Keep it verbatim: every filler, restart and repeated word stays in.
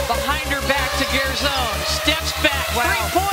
Behind her back to Garzon. Steps back. Wow. Three-point